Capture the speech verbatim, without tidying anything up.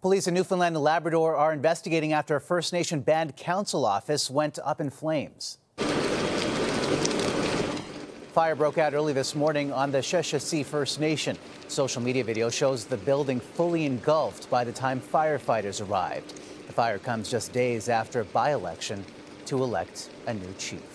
Police in Newfoundland and Labrador are investigating after a First Nation band council office went up in flames. Fire broke out early this morning on the Sheshatshiu First Nation. Social media video shows the building fully engulfed by the time firefighters arrived. The fire comes just days after a by-election to elect a new chief.